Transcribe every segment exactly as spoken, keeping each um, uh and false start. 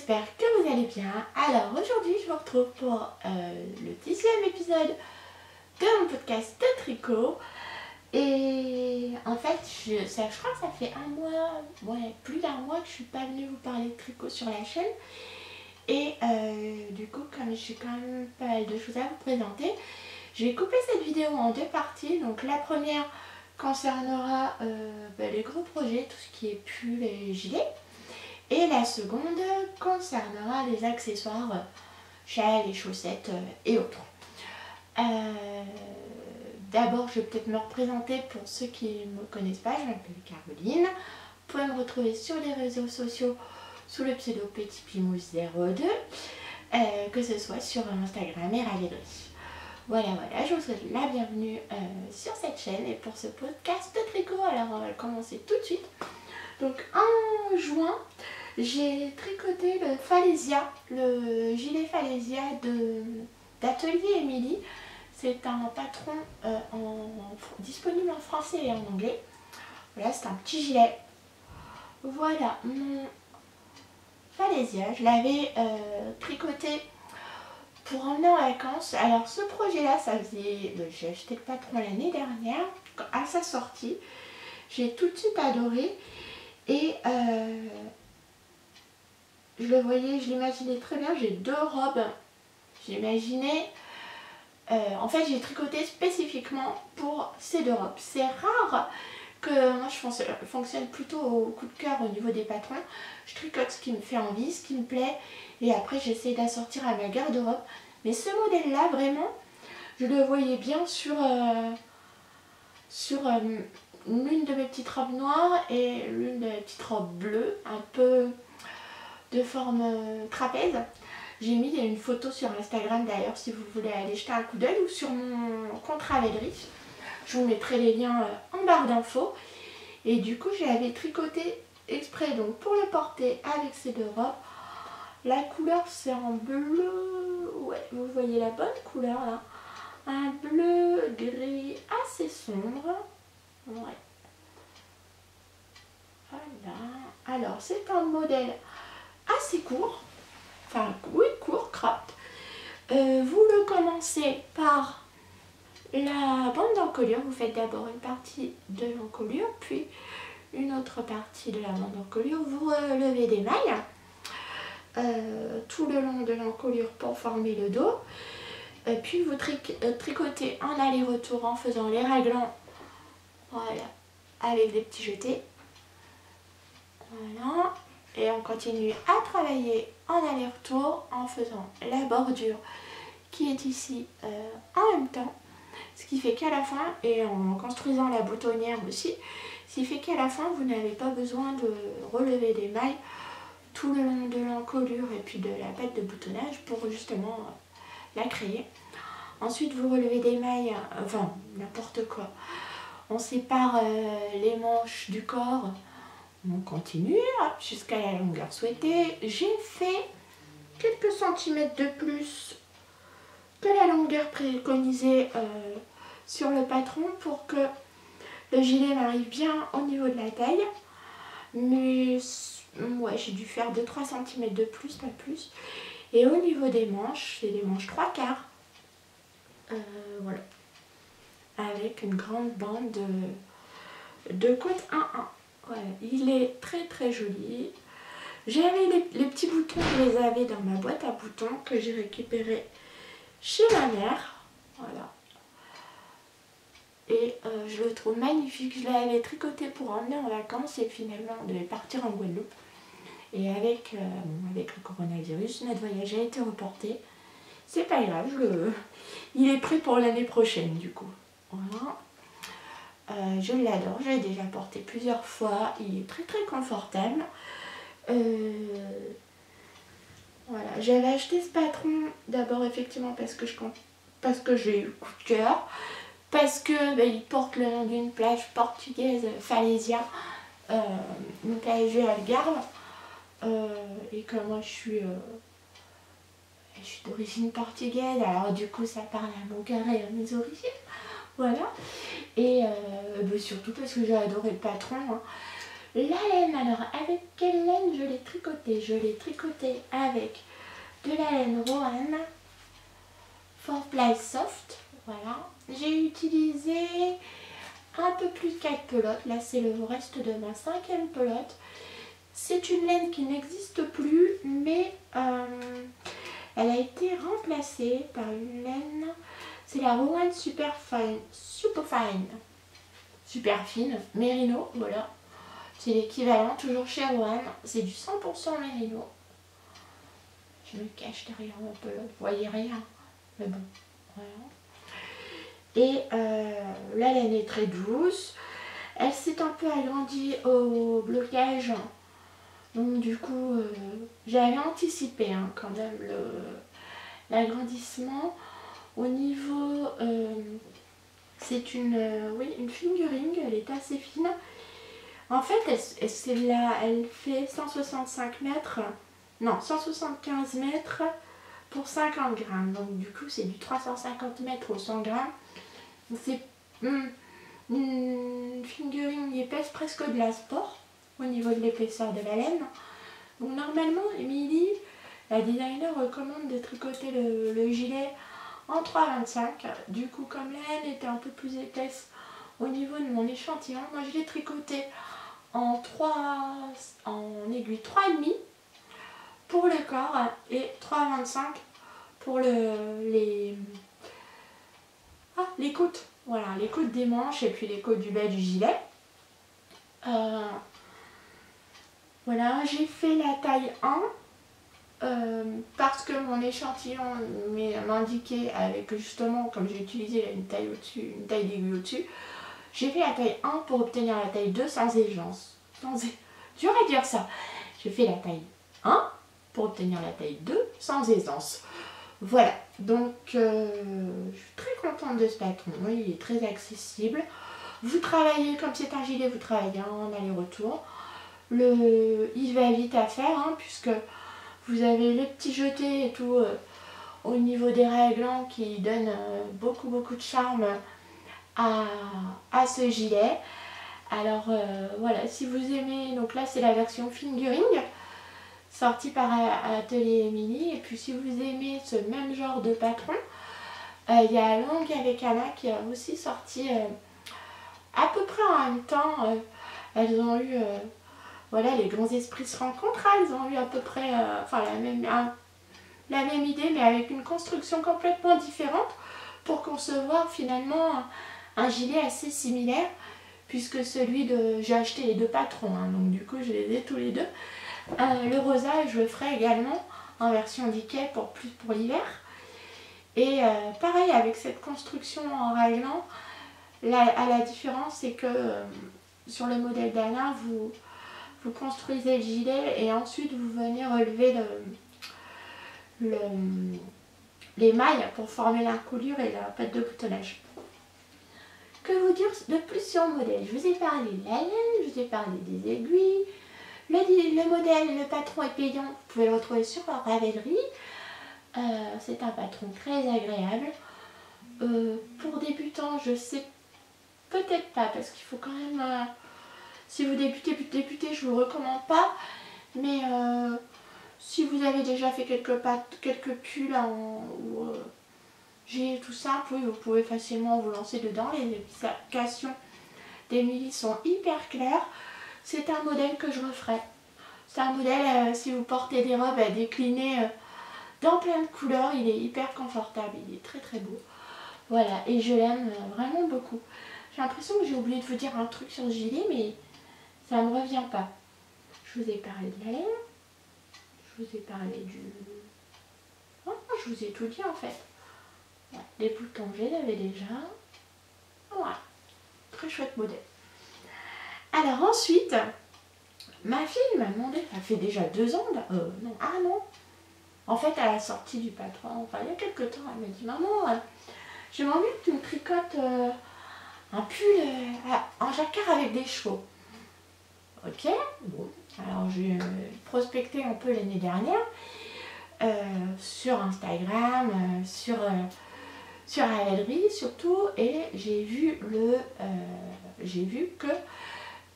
j'espère que vous allez bien. Alors aujourd'hui je vous retrouve pour euh, le dixième épisode de mon podcast de tricot. Et en fait je, ça, je crois que ça fait un mois, ouais, plus d'un mois que je suis pas venue vous parler de tricot sur la chaîne. Et euh, du coup, comme j'ai quand même pas mal de choses à vous présenter, j'ai coupé cette vidéo en deux parties. Donc la première concernera euh, bah, les gros projets, tout ce qui est pull et gilet. Et la seconde concernera les accessoires, euh, châles et chaussettes euh, et autres. Euh, D'abord, je vais peut-être me représenter pour ceux qui ne me connaissent pas. Je m'appelle Caroline. Vous pouvez me retrouver sur les réseaux sociaux sous le pseudo Petit Pimousse zéro deux, euh, que ce soit sur Instagram et Ravelry. Voilà, voilà, je vous souhaite la bienvenue euh, sur cette chaîne et pour ce podcast de tricot. Alors, on va commencer tout de suite. Donc, en juin, j'ai tricoté le Falesia, le gilet Falesia d'Atelier Émilie. C'est un patron euh, en, disponible en français et en anglais. Voilà, c'est un petit gilet. Voilà, mon Falesia, je l'avais euh, tricoté pour emmener en vacances. Alors ce projet-là, ça faisait... J'ai acheté le patron l'année dernière, à sa sortie. J'ai tout de suite adoré. Et euh, je le voyais, je l'imaginais très bien. J'ai deux robes. J'imaginais... Euh, en fait, j'ai tricoté spécifiquement pour ces deux robes. C'est rare que moi je fonctionne plutôt au coup de cœur au niveau des patrons. Je tricote ce qui me fait envie, ce qui me plaît. Et après, j'essaie d'assortir à ma garde-robe. Mais ce modèle-là, vraiment, je le voyais bien sur, euh, sur euh, l'une de mes petites robes noires et l'une de mes petites robes bleues, un peu de forme euh, trapèze. J'ai mis une photo sur Instagram d'ailleurs si vous voulez aller jeter un coup d'œil ou sur mon compte Ravelry. Je vous mettrai les liens en barre d'infos. Et du coup, j'avais tricoté exprès donc pour le porter avec ces deux robes. La couleur c'est en bleu, ouais, vous voyez la bonne couleur là. Un bleu gris assez sombre. Ouais. Voilà. Alors c'est un modèle assez court. Enfin, oui, court, cropped. Euh, vous le commencez par la bande d'encolure. Vous faites d'abord une partie de l'encolure, puis une autre partie de la bande d'encolure. Vous relevez des mailles euh, tout le long de l'encolure pour former le dos. Euh, puis vous tric euh, tricotez en aller-retour en faisant les raglans, voilà, avec des petits jetés. Voilà. Et on continue à travailler en aller-retour en faisant la bordure qui est ici euh, en même temps. Ce qui fait qu'à la fin, et en construisant la boutonnière aussi, ce qui fait qu'à la fin, vous n'avez pas besoin de relever des mailles tout le long de l'encolure et puis de la patte de boutonnage pour justement euh, la créer. Ensuite, vous relevez des mailles, euh, enfin n'importe quoi. On sépare euh, les manches du corps. On continue jusqu'à la longueur souhaitée. J'ai fait quelques centimètres de plus que la longueur préconisée euh, sur le patron pour que le gilet m'arrive bien au niveau de la taille. Mais ouais, j'ai dû faire deux trois centimètres de plus, pas plus. Et au niveau des manches, c'est des manches trois quarts. Euh, voilà. Avec une grande bande de, de côte un un. Voilà, il est très très joli. J'avais les, les petits boutons, je les avais dans ma boîte à boutons que j'ai récupéré chez ma mère. Voilà. Et euh, je le trouve magnifique. Je l'avais tricoté pour emmener en vacances et finalement on devait partir en Guadeloupe. Et avec, euh, avec le coronavirus, notre voyage a été reporté. C'est pas grave, je le... il est prêt pour l'année prochaine du coup. Voilà. Euh, je l'adore, je l'ai déjà porté plusieurs fois, il est très très confortable. Euh, voilà, j'avais acheté ce patron d'abord effectivement parce que je parce que j'ai eu coup de cœur, parce que bah, il porte le nom d'une plage portugaise, Falesia, euh, une plage du Algarve, euh, et que moi je suis, euh, je suis d'origine portugaise, alors du coup ça parle à mon cœur et à mes origines. Voilà, et euh, bah surtout parce que j'ai adoré le patron. Hein. La laine, alors avec quelle laine je l'ai tricoté? Je l'ai tricoté avec de la laine Rowan four ply soft. Voilà. J'ai utilisé un peu plus de quatre pelotes. Là, c'est le reste de ma cinquième pelote. C'est une laine qui n'existe plus, mais euh, elle a été remplacée par une laine. C'est la Rowan Super Fine, Super Fine, super fine, Mérino, voilà. C'est l'équivalent, toujours chez Rowan. C'est du cent pour cent Mérino. Je me cache derrière mon pelote, vous voyez rien, mais bon, voilà. Et euh, la laine est très douce. Elle s'est un peu agrandie au blocage. Donc du coup, euh, j'avais anticipé hein, quand même l'agrandissement. Au niveau, euh, c'est une, euh, oui, une fingering, elle est assez fine. En fait, elle, elle, là, elle fait cent soixante-cinq mètres, non, cent soixante-quinze mètres pour cinquante grammes. Donc du coup, c'est du trois cent cinquante mètres au cent grammes. C'est hum, une fingering épaisse presque de la sport au niveau de l'épaisseur de la laine. Donc normalement, Émilie, la designer, recommande de tricoter le, le gilet en trois vingt-cinq. Du coup, comme la laine était un peu plus épaisse au niveau de mon échantillon, moi je l'ai tricoté en trois, en aiguille trois virgule cinq pour le corps et trois vingt-cinq pour le, les, ah, les côtes. Voilà, les côtes des manches et puis les côtes du bas du gilet. Euh, voilà, j'ai fait la taille un euh, parce que mon échantillon m'indiquait avec justement, comme j'ai utilisé une taille au-dessus, une taille d'aiguille au-dessus, j'ai fait la taille un pour obtenir la taille deux sans aisance. Sans... Dur à dire ça. J'ai fait la taille un pour obtenir la taille deux sans aisance. Voilà, donc euh, je suis très contente de ce patron. Il est très accessible. Vous travaillez, comme c'est un gilet, vous travaillez en aller-retour. Le, il va vite à faire, hein, puisque vous avez les petits jetés et tout euh, au niveau des réglants qui donnent euh, beaucoup beaucoup de charme à, à ce gilet. Alors euh, voilà, si vous aimez, donc là c'est la version fingering sortie par Atelier Émilie. Et puis si vous aimez ce même genre de patron, euh, il y a Long avec Anna qui a aussi sorti euh, à peu près en même temps. Euh, elles ont eu, euh, voilà, les grands esprits se rencontrent, elles ont eu à peu près euh, enfin, la, même, un, la même idée mais avec une construction complètement différente pour concevoir finalement un, un gilet assez similaire, puisque celui de... J'ai acheté les deux patrons, hein, donc du coup je les ai tous les deux. Euh, le rosa, je le ferai également en version Dickey pour plus pour l'hiver. Et euh, pareil avec cette construction en raglan, la, à la différence c'est que euh, sur le modèle d'Anna, vous, vous construisez le gilet et ensuite vous venez relever le, le, les mailles pour former l'encolure et la patte de boutonnage. Que vous dire de plus sur le modèle? Je vous ai parlé de la laine, je vous ai parlé des aiguilles. Le, le modèle, le patron est payant, vous pouvez le retrouver sur la Ravelry. Euh, c'est un patron très agréable. Euh, pour débutants, je sais peut-être pas, parce qu'il faut quand même... Euh, si vous débutez, débutez, je ne vous le recommande pas. Mais euh, si vous avez déjà fait quelques, pattes, quelques pulls en, ou euh, j'ai tout simple, oui, vous pouvez facilement vous lancer dedans. Les explications d'Émilie sont hyper claires. C'est un modèle que je referai. C'est un modèle, euh, si vous portez des robes à décliner euh, dans plein de couleurs, il est hyper confortable, il est très très beau. Voilà, et je l'aime euh, vraiment beaucoup. J'ai l'impression que j'ai oublié de vous dire un truc sur ce gilet, mais ça ne me revient pas. Je vous ai parlé de la laine, je vous ai parlé du... Oh, je vous ai tout dit en fait. Voilà, les boutons, je les avais déjà. Voilà, très chouette modèle. Alors ensuite, ma fille m'a demandé, ça fait déjà deux ans, euh, non, ah non, en fait à la sortie du patron, enfin il y a quelques temps, elle m'a dit, maman, euh, j'aimerais bien que tu me tricotes euh, un pull euh, en jacquard avec des chevaux. Ok, bon, alors j'ai euh, prospecté un peu l'année dernière euh, sur Instagram, euh, sur, euh, sur Ravelry surtout, et j'ai vu le, euh, j'ai vu que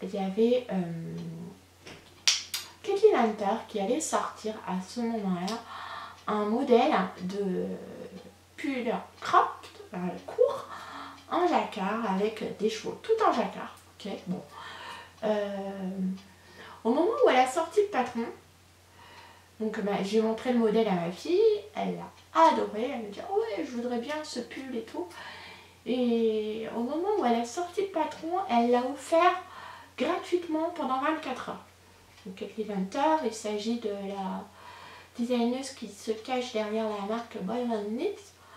il y avait euh, Kathleen Hunter qui allait sortir à ce moment-là un modèle de pull cropped, euh, court, en jacquard avec des chevaux, tout en jacquard. Ok, bon. Euh, au moment où elle a sorti le patron, donc bah, j'ai montré le modèle à ma fille, elle l'a adoré, elle me dit oh ouais, je voudrais bien ce pull et tout. Et au moment où elle a sorti le patron, elle l'a offert gratuitement pendant vingt-quatre heures. Donc Kathleen Hunter, il s'agit de la designeuse qui se cache derrière la marque Boylan Knits.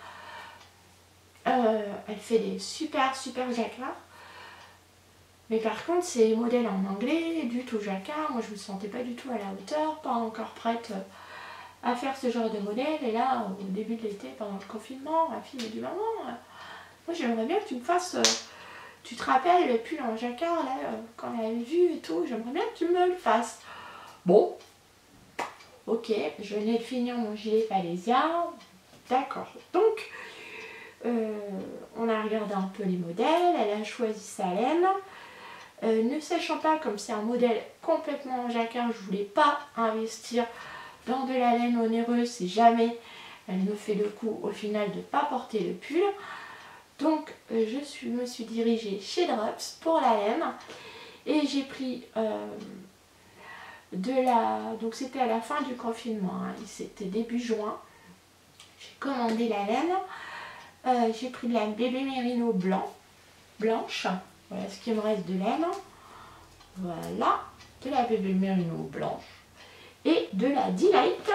Euh, elle fait des super super jacquards. Mais par contre, c'est modèle en anglais, du tout jacquard. Moi, je me sentais pas du tout à la hauteur, pas encore prête à faire ce genre de modèle. Et là, au début de l'été, pendant le confinement, ma fille me dit maman, moi j'aimerais bien que tu me fasses, tu te rappelles le pull en jacquard là, quand elle avait vu et tout, j'aimerais bien que tu me le fasses. Bon, ok, je venais de finir mon gilet Falesia, d'accord. Donc, euh, on a regardé un peu les modèles, elle a choisi sa laine. Euh, ne sachant pas, comme c'est un modèle complètement en jacquard, je voulais pas investir dans de la laine onéreuse si jamais elle me fait le coup au final de ne pas porter le pull. Donc euh, je suis, me suis dirigée chez Drops pour la laine et j'ai pris euh, de la... Donc c'était à la fin du confinement, hein, c'était début juin. J'ai commandé la laine, euh, j'ai pris de la bébé mérino blanc, blanche. Voilà ce qu'il me reste de laine. Voilà, de la bébé mérino blanche et de la Delight.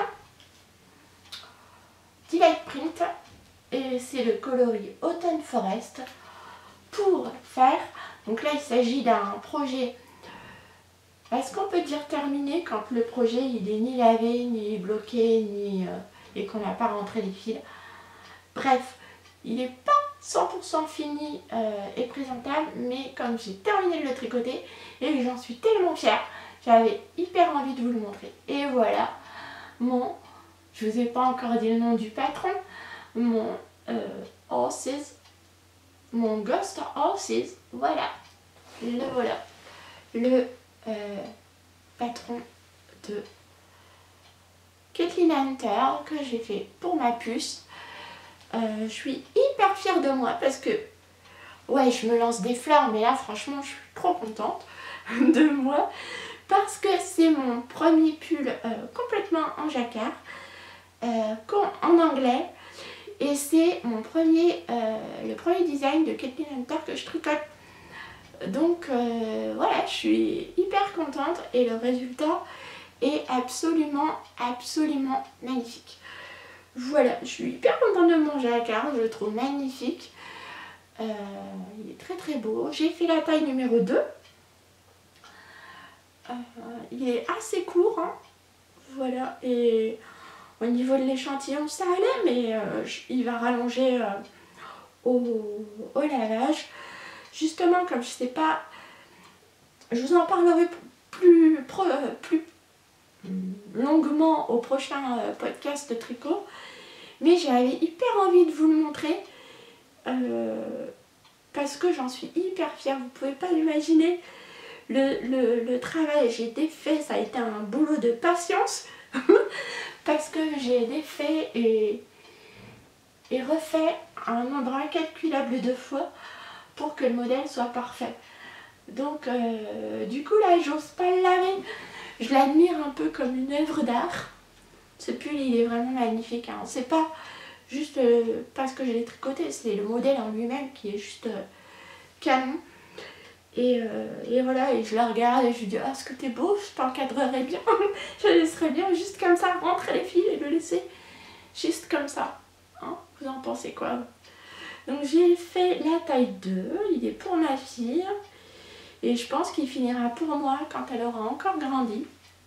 Delight Print. Et c'est le coloris Autumn Forest pour faire. Donc là, il s'agit d'un projet. Est-ce qu'on peut dire terminé quand le projet il est ni lavé, ni bloqué, ni euh, et qu'on n'a pas rentré les fils. Bref, il n'est pas cent pour cent fini euh, et présentable, mais comme j'ai terminé de le tricoter et que j'en suis tellement fière, j'avais hyper envie de vous le montrer. Et voilà, mon, je vous ai pas encore dit le nom du patron, mon euh, Horses, mon Ghost Horses, voilà, le voilà, le euh, patron de Kathleen Hunter que j'ai fait pour ma puce. Euh, je suis hyper fière de moi parce que, ouais, je me lance des fleurs, mais là, franchement, je suis trop contente de moi parce que c'est mon premier pull euh, complètement en jacquard, euh, en anglais, et c'est mon premier, euh, le premier design de Kathleen Hunter que je tricote. Donc, euh, voilà, je suis hyper contente et le résultat est absolument, absolument magnifique. Voilà, je suis hyper contente de mon jacquard, je le trouve magnifique. Euh, il est très très beau. J'ai fait la taille numéro deux. Euh, il est assez court, hein. Voilà, et au niveau de l'échantillon ça allait, mais euh, il va rallonger euh, au, au lavage. Justement, comme je sais pas, je vous en parlerai plus, plus longuement au prochain podcast de tricot, mais j'avais hyper envie de vous le montrer euh, parce que j'en suis hyper fière. Vous pouvez pas l'imaginer le, le, le travail j'ai défait, ça a été un boulot de patience parce que j'ai défait et, et refait un nombre incalculable de fois pour que le modèle soit parfait. Donc euh, du coup là j'ose pas le laver. Je l'admire un peu comme une œuvre d'art. Ce pull il est vraiment magnifique, hein. C'est pas juste euh, parce que je l'ai tricoté, c'est le modèle en lui-même qui est juste euh, canon. Et, euh, et voilà, et je la regarde et je lui dis ah, ce que t'es beau, je t'encadrerais bien. Je laisserais bien juste comme ça rentrer les fils et le laisser juste comme ça, hein. Vous en pensez quoi? Donc j'ai fait la taille deux, il est pour ma fille. Et je pense qu'il finira pour moi quand elle aura encore grandi.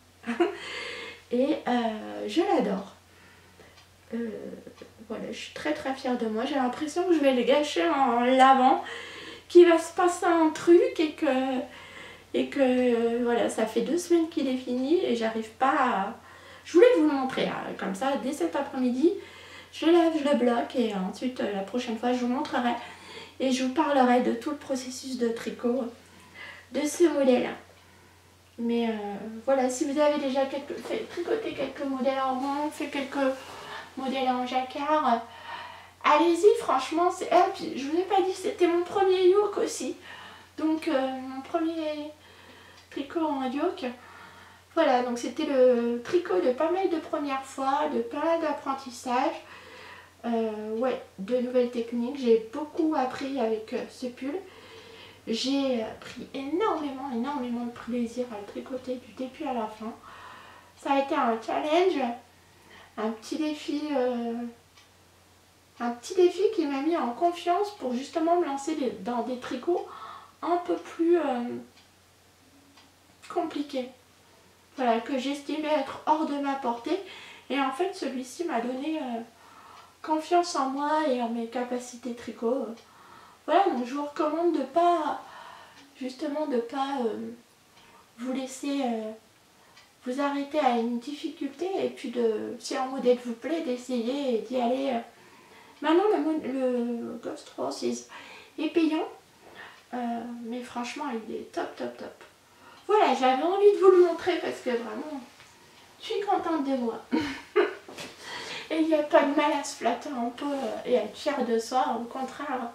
Et euh, je l'adore. Euh, voilà, je suis très très fière de moi. J'ai l'impression que je vais le gâcher en lavant, qu'il va se passer un truc et que, et que voilà, ça fait deux semaines qu'il est fini et j'arrive pas à... Je voulais vous le montrer, hein, comme ça, dès cet après-midi, je lave, je le bloque et ensuite la prochaine fois je vous montrerai et je vous parlerai de tout le processus de tricot de ce modèle. Mais euh, voilà, si vous avez déjà quelques, fait, tricoté quelques modèles en rond, fait quelques modèles en jacquard, euh, allez-y, franchement. Ah, puis je vous ai pas dit, c'était mon premier yoke aussi. Donc euh, mon premier tricot en yoke. Voilà, donc c'était le tricot de pas mal de premières fois, de pas mal d'apprentissage. Euh, ouais, de nouvelles techniques. J'ai beaucoup appris avec euh, ce pull. J'ai pris énormément, énormément de plaisir à le tricoter du début à la fin. Ça a été un challenge, un petit défi, euh, un petit défi qui m'a mis en confiance pour justement me lancer des, dans des tricots un peu plus euh, compliqués. Voilà, que j'estimais être hors de ma portée. Et en fait, celui-ci m'a donné euh, confiance en moi et en mes capacités tricot. Voilà, donc je vous recommande de pas, justement, de pas euh, vous laisser euh, vous arrêter à une difficulté et puis de, si un modèle vous plaît, d'essayer et d'y aller. Euh. Maintenant, le, le Ghost Horses est payant, euh, mais franchement, il est top, top, top. Voilà, j'avais envie de vous le montrer parce que vraiment, je suis contente de moi. Et il n'y a pas de mal à se flatter un peu et à être fière de soi, au contraire.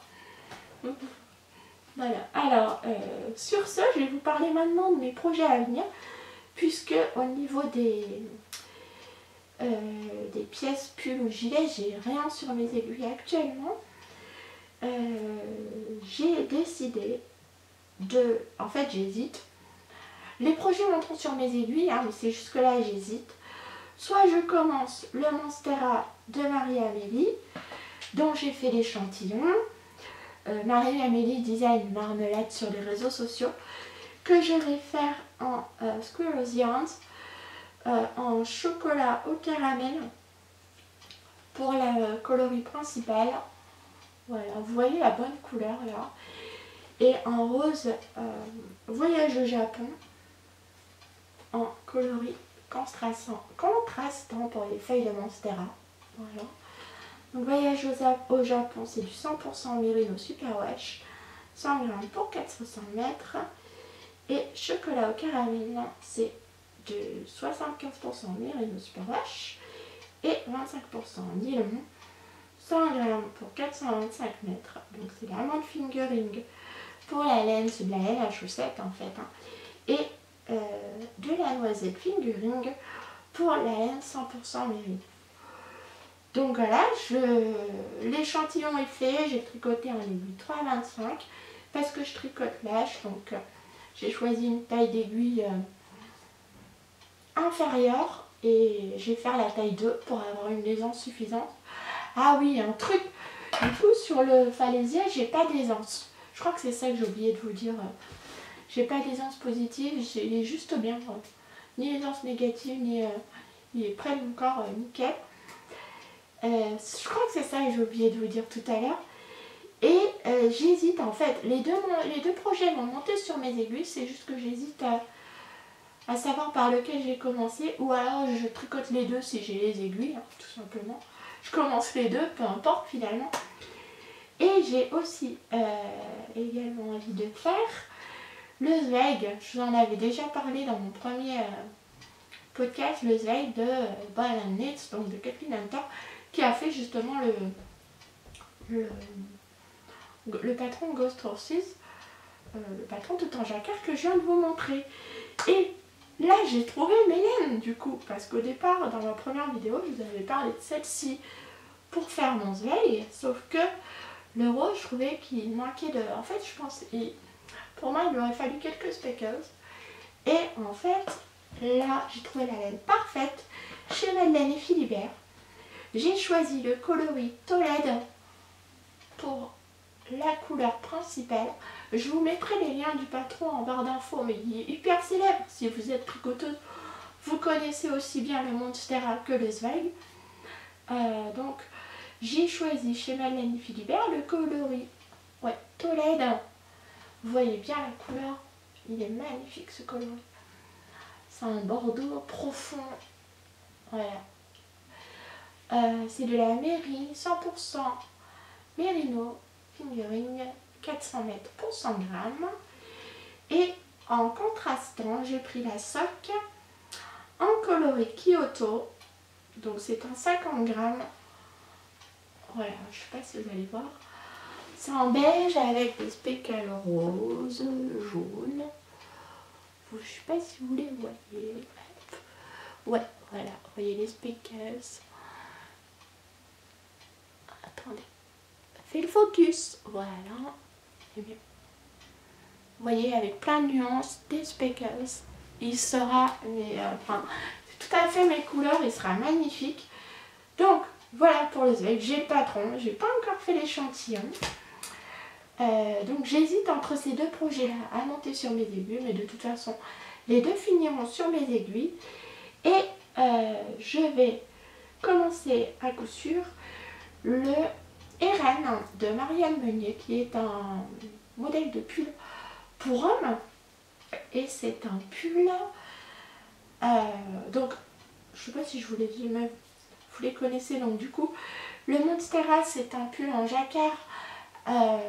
Voilà, alors euh, sur ce, je vais vous parler maintenant de mes projets à venir, puisque au niveau des, euh, des pièces pull ou gilets, j'ai rien sur mes aiguilles actuellement. Euh, j'ai décidé de... En fait, j'hésite. Les projets monteront sur mes aiguilles, hein, mais c'est jusque là j'hésite. Soit je commence le Monstera de Marie-Amélie, dont j'ai fait l'échantillon. Euh, Marie-Amélie Design Marmelade sur les réseaux sociaux, que je vais faire en euh, Squirrels Yarns, euh, en chocolat au caramel pour la euh, coloris principale. Voilà, vous voyez la bonne couleur là. Et en rose, euh, voyage au Japon, en coloris contrastant, contrastant pour les feuilles de Monstera. Voilà. Donc voyage au, au Japon, c'est du cent pour cent Merino Superwash, cent grammes pour quatre cent mètres. Et chocolat au caramel, c'est de soixante-quinze pour cent Merino Superwash et vingt-cinq pour cent nylon, cent grammes pour quatre cent vingt-cinq mètres. Donc c'est l'amande fingering pour la laine, c'est de la laine à chaussettes en fait. Hein. Et euh, de la noisette fingering pour la laine cent pour cent Merino. Donc voilà, l'échantillon est fait, j'ai tricoté en aiguille trois vingt-cinq parce que je tricote lâche, donc euh, j'ai choisi une taille d'aiguille euh, inférieure et je vais faire la taille deux pour avoir une aisance suffisante. Ah oui, un truc, du coup sur le falaisier, j'ai pas d'aisance. Je crois que c'est ça que j'ai oublié de vous dire. J'ai pas d'aisance positive, j'ai juste bien, euh, ni aisance négative, ni euh, il est près de mon corps, euh, nickel. Euh, je crois que c'est ça que j'ai oublié de vous dire tout à l'heure. Et euh, j'hésite en fait, les deux, les deux projets vont monter sur mes aiguilles, c'est juste que j'hésite à, à savoir par lequel j'ai commencé, ou alors je tricote les deux si j'ai les aiguilles, hein, tout simplement. Je commence les deux, peu importe finalement. Et j'ai aussi euh, également envie de faire le Zweig. Je vous en avais déjà parlé dans mon premier euh, podcast, le Zweig de euh, Ball and Knits, donc de Kathleen Hunter, qui a fait justement le, le, le patron Ghost Horses, euh, le patron tout en jacquard que je viens de vous montrer. Et là j'ai trouvé mes laines du coup, parce qu'au départ dans ma première vidéo je vous avais parlé de celle-ci pour faire mon Zweig, sauf que le rose je trouvais qu'il manquait de... En fait je pense, il, pour moi il lui aurait fallu quelques speckles. Et en fait là j'ai trouvé la laine parfaite chez Madeleine et Philibert. J'ai choisi le coloris Tolède pour la couleur principale. Je vous mettrai les liens du patron en barre d'infos, mais il est hyper célèbre. Si vous êtes tricoteuse, vous connaissez aussi bien le Monstera que le Zweig. Euh, donc, j'ai choisi chez Madeleine et Philibert le coloris ouais, Tolède. Vous voyez bien la couleur, il est magnifique ce coloris. C'est un bordeaux profond. Voilà. Euh, c'est de la mairie cent pour cent Merino Fingering quatre cents mètres pour cent grammes. Et en contrastant, j'ai pris la soque en coloris Kyoto. Donc c'est un cinquante grammes. Voilà, je ne sais pas si vous allez voir. C'est en beige avec des speckles roses, jaunes. Je ne sais pas si vous les voyez. Ouais, voilà, vous voyez les speckles. Attendez, fais le focus. Voilà. Et bien. Vous voyez, avec plein de nuances, des speckles. Il sera, mais euh, enfin, c'est tout à fait mes couleurs, il sera magnifique. Donc, voilà pour le zweig. J'ai le patron, j'ai pas encore fait l'échantillon. Euh, donc, j'hésite entre ces deux projets-là à monter sur mes aiguilles, mais de toute façon, les deux finiront sur mes aiguilles. Et euh, je vais commencer à coup sûr le Eren de Marianne Meunier, qui est un modèle de pull pour hommes. Et c'est un pull, euh, donc je sais pas si je vous l'ai dit, mais vous les connaissez. Donc du coup, le Monstera, c'est un pull en jacquard euh,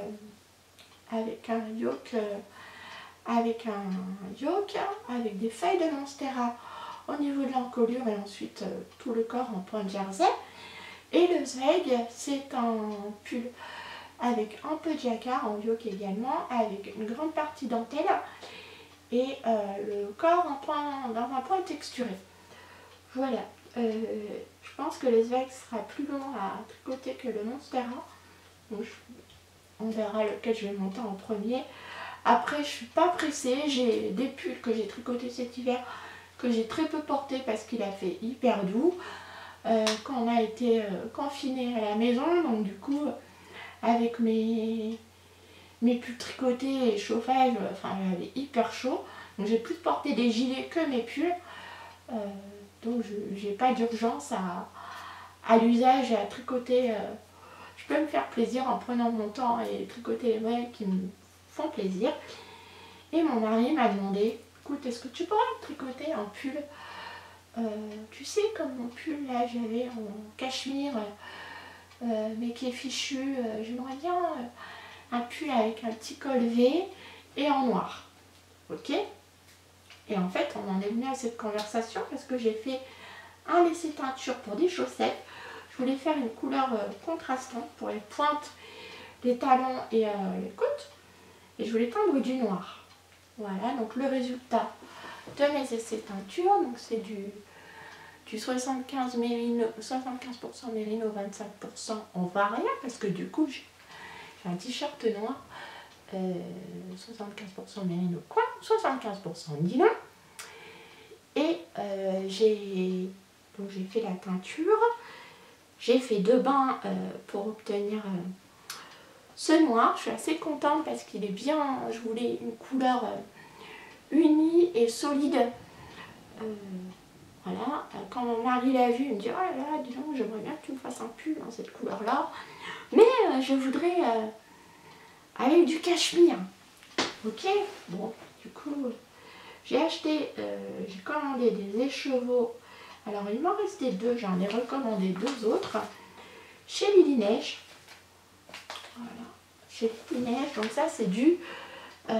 avec un yoke, euh, avec un yoke, avec des feuilles de Monstera au niveau de l'encolure et ensuite euh, tout le corps en point de jersey. Et le zweig, c'est un pull avec un peu de jacquard en yoke également, avec une grande partie dentelle et euh, le corps en point, dans un point texturé. Voilà, euh, je pense que le zweig sera plus long à tricoter que le Monstera. Donc je, on verra lequel je vais monter en premier. Après, je suis pas pressée, j'ai des pulls que j'ai tricotés cet hiver que j'ai très peu porté parce qu'il a fait hyper doux euh, quand on a été euh, confinés à la maison. Donc du coup, avec mes, mes pulls tricotés et chauffage, enfin j'avais hyper chaud. Donc j'ai plus porté des gilets que mes pulls. Euh, donc je n'ai pas d'urgence à, à l'usage et à tricoter. Euh, je peux me faire plaisir en prenant mon temps et tricoter les modèles qui me font plaisir. Et mon mari m'a demandé, écoute, est-ce que tu pourrais me tricoter un pull euh, tu sais, comme mon pull là j'avais en cachemire euh, mais qui est fichu, euh, j'aimerais bien euh, un pull avec un petit col V et en noir. Ok? Et en fait on en est venu à cette conversation parce que j'ai fait un laissé teinture pour des chaussettes. Je voulais faire une couleur euh, contrastante pour les pointes, les talons et euh, les côtes. Et je voulais teindre du noir. Voilà, donc le résultat de mes essais teinture, donc c'est du, du soixante-quinze pour cent mérino, vingt-cinq pour cent en varia, parce que du coup j'ai un t-shirt noir, euh, soixante-quinze pour cent mérino quoi, soixante-quinze pour cent nylon. Et euh, j'ai donc j'ai fait la teinture, j'ai fait deux bains euh, pour obtenir euh, ce noir. Je suis assez contente parce qu'il est bien, je voulais une couleur euh, unie et solide. Euh, voilà, quand mon mari l'a vu, il me dit oh là là, dis donc, j'aimerais bien que tu me fasses un pull dans cette couleur là, mais euh, je voudrais euh, avec du cachemire. Ok, bon, du coup j'ai acheté, euh, j'ai commandé des écheveaux. Alors il m'en restait deux, j'en ai recommandé deux autres chez Lily Neige. Voilà, chez Lily Neige, donc ça c'est du euh,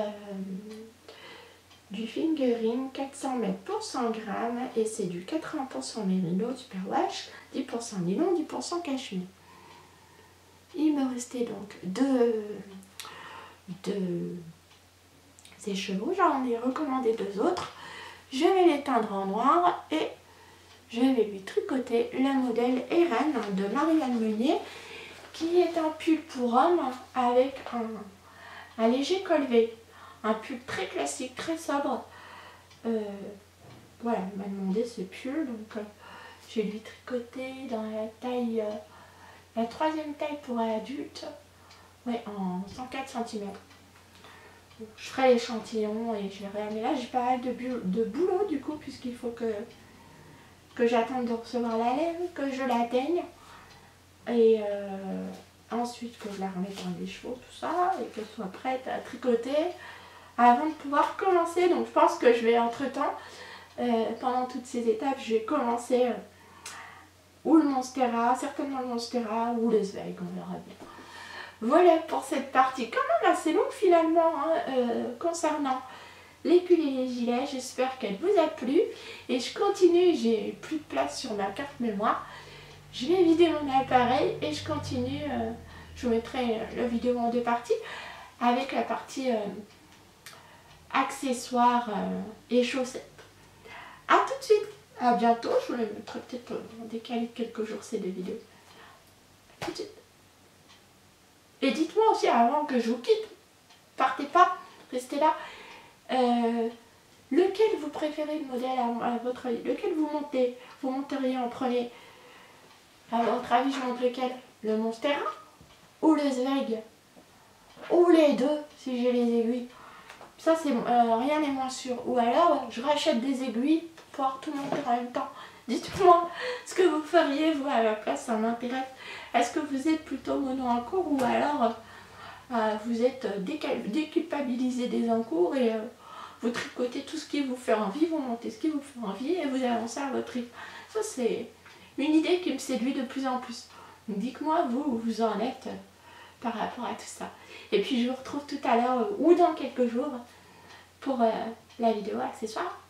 du fingering quatre cents mètres pour cent grammes et c'est du quatre-vingts pour cent mérino superwash, dix pour cent nylon, dix pour cent cachemire. Il me restait donc deux, deux écheveaux, j'en ai recommandé deux autres. Je vais les teindre en noir et je vais lui tricoter le modèle Eren de Marianne Meunier qui est un pull pour homme avec un, un léger col V. Un pull très classique, très sobre. Euh, voilà, il m'a demandé ce pull, donc euh, je vais lui tricoter dans la taille, euh, la troisième taille pour adulte, ouais, en cent quatre centimètres. Je ferai l'échantillon et je verrai. Mais là, j'ai pas mal de, de boulot du coup, puisqu'il faut que, que j'attende de recevoir la laine, que je la teigne et euh, ensuite que je la remette dans les chevaux, tout ça, et qu'elle soit prête à tricoter avant de pouvoir commencer. Donc je pense que je vais entre temps, euh, pendant toutes ces étapes, je vais commencer euh, ou le Monstera, certainement le Monstera ou le zweig, on verra bien. Voilà pour cette partie quand même assez longue finalement, hein, euh, concernant les pulls et les gilets. J'espère qu'elle vous a plu. Et je continue, j'ai plus de place sur ma carte mémoire. Je vais vider mon appareil et je continue. Euh, je vous mettrai la vidéo en deux parties avec la partie euh, accessoires euh, et chaussettes. A tout de suite, à bientôt. Je vous les mettrai peut-être en décalé de quelques jours ces deux vidéos. A tout de suite. Et dites-moi aussi avant que je vous quitte, partez pas, restez là. Euh, lequel vous préférez le modèle à, à votre avis? Lequel vous montez? Vous monteriez en premier? À votre avis, je monte lequel? Le Monstera ou le Zweig? Ou les deux, si j'ai les aiguilles. Ça, c'est euh, rien n'est moins sûr. Ou alors, je rachète des aiguilles pour pouvoir tout monter en même temps. Dites-moi ce que vous feriez, vous, à la place, ça m'intéresse. Est-ce que vous êtes plutôt mono encours ou alors euh, vous êtes déculpabilisé des encours et euh, vous tricotez tout ce qui vous fait envie, vous montez ce qui vous fait envie et vous avancez à votre rythme. Ça, c'est une idée qui me séduit de plus en plus. Donc, dites-moi, vous, où vous en êtes euh, par rapport à tout ça. Et puis, je vous retrouve tout à l'heure euh, ou dans quelques jours pour euh, la vidéo accessoire.